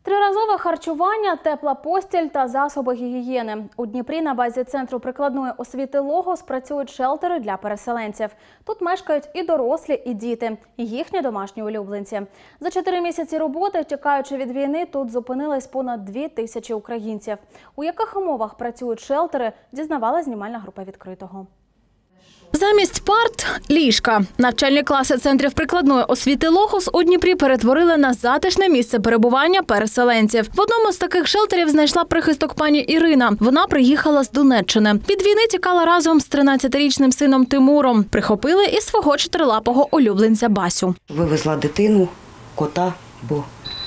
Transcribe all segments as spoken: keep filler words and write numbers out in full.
Триразове харчування, тепла постіль та засоби гігієни. У Дніпрі на базі Центру прикладної освіти «Логос» працюють шелтери для переселенців. Тут мешкають і дорослі, і діти, і їхні домашні улюбленці. За чотири місяці роботи, тікаючи від війни, тут зупинились понад дві тисячі українців. У яких умовах працюють шелтери, дізнавала знімальна група «Відкритого». Замість парт – ліжка. Навчальні класи центрів прикладної освіти «Логос» у Дніпрі перетворили на затишне місце перебування переселенців. В одному з таких шелтерів знайшла прихисток пані Ірина. Вона приїхала з Донеччини. Від війни тікала разом з тринадцятирічним сином Тимуром. Прихопили і свого чотирилапого улюбленця Басю. Вивезла дитину, кота, бо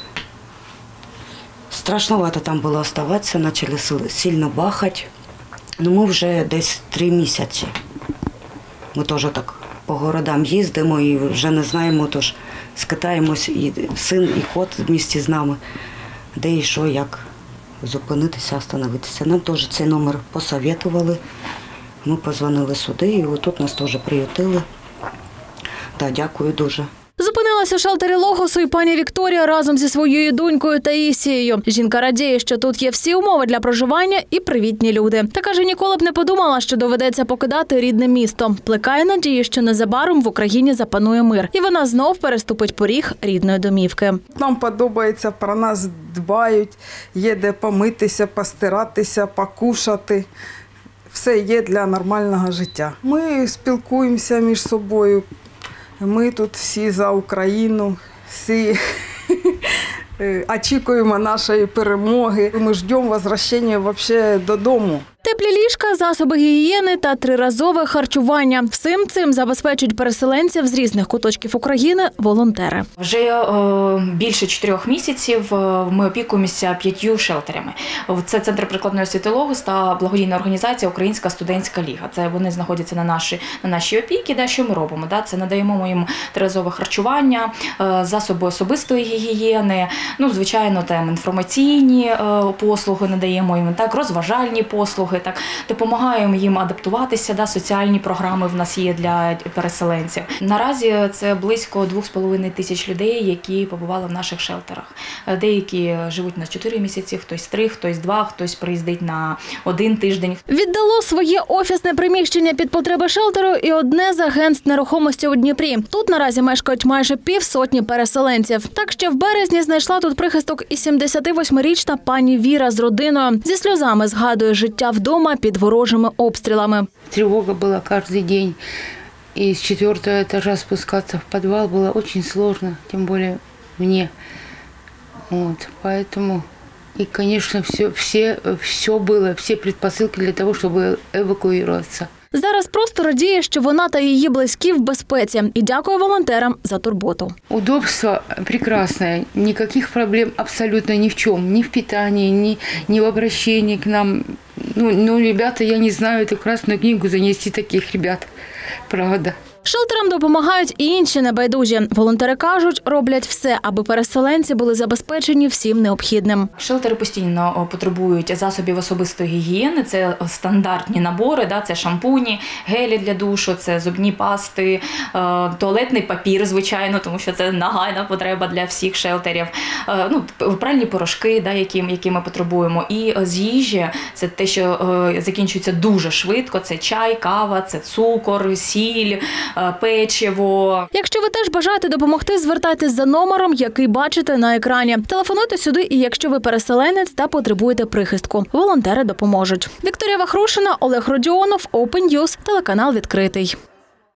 страшновато там було залишатися, почали сильно бахати. Ну, ми вже десь три місяці. Ми теж так по городам їздимо і вже не знаємо, тож скитаємось, і син, і кот в місті з нами, де і що, як зупинитися, остановитися. Нам теж цей номер посоветували, ми позвонили сюди, і отут нас теж приютили. Так, дякую дуже. Зупинилася у шелтері «Логосу» і пані Вікторія разом зі своєю донькою Таїсією. Жінка радіє, що тут є всі умови для проживання і привітні люди. Та каже, ніколи б не подумала, що доведеться покидати рідне місто. Плекає надії, що незабаром в Україні запанує мир. І вона знов переступить поріг рідної домівки. Нам подобається, про нас дбають, є де помитися, постиратися, покушати. Все є для нормального життя. Ми спілкуємося між собою. Ми тут всі за Україну, всі очікуємо нашої перемоги. Ми чекаємо повернення взагалі додому. Теплі ліжка, засоби гігієни та триразове харчування. Всім цим забезпечують переселенців з різних куточків України волонтери. Вже е, більше чотирьох місяців ми опікуємося п'ятью шелтерами. Це Центр прикладної освіти «Логос» та благодійна організація «Українська студентська ліга». Це вони знаходяться на нашій на нашій опіці. Да, що ми робимо? Да? Це надаємо їм триразове харчування, е, засоби особистої гігієни, ну, звичайно, там інформаційні е, послуги надаємо їм, так, розважальні послуги. Так, допомагаємо їм адаптуватися, да, соціальні програми в нас є для переселенців. Наразі це близько двох з половиною тисяч людей, які побували в наших шелтерах. Деякі живуть на чотири місяці, хтось три, хтось два, хтось приїздить на один тиждень. Віддало своє офісне приміщення під потреби шелтеру і одне з агентств нерухомості у Дніпрі. Тут наразі мешкають майже півсотні переселенців. Так ще в березні знайшла тут прихисток і сімдесятивосьмирічна пані Віра з родиною. Зі сльозами згадує життя вдома під ворожими обстрілами. Тривога була кожен день. І з четвертого етажа спускатися в підвал було дуже складно, тим більше мені. Вот, поэтому, и, конечно, все, все, все было, все предпосылки для того, чтобы эвакуироваться. Зараз просто радіє, що вона та її близькі в безпеці, і дякує волонтерам за турботу. Удобство прекрасное, никаких проблем абсолютно ни в чем, ни в питании, ни, ни в обращении к нам. Ну, ну, ребята, я не знаю, эту красную книгу занести таких ребят, правда. Шелтерам допомагають і інші небайдужі. Волонтери кажуть, роблять все, аби переселенці були забезпечені всім необхідним. Шелтери постійно потребують засобів особистої гігієни. Це стандартні набори, да, це шампуні, гелі для душу, це зубні пасти, туалетний папір, звичайно, тому що це нагальна потреба для всіх шелтерів. Ну, пральні порошки, да, які, які ми потребуємо. І з їжі це те, що закінчується дуже швидко. Це чай, кава, це цукор, сіль, печиво. Якщо ви теж бажаєте допомогти, звертайтесь за номером, який бачите на екрані. Телефонуйте сюди, і якщо ви переселенець та потребуєте прихистку. Волонтери допоможуть. Вікторія Вахрушина, Олег Родіонов, Open News, телеканал «Відкритий».